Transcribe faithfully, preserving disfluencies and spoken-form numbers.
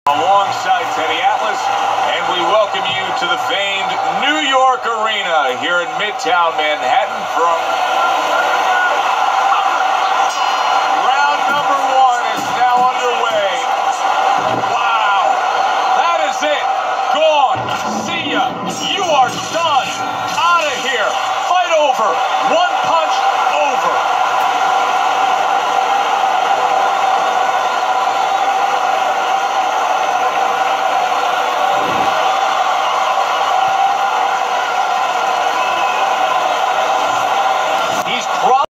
Alongside Teddy Atlas, and we welcome you to the famed New York Arena here in Midtown Manhattan from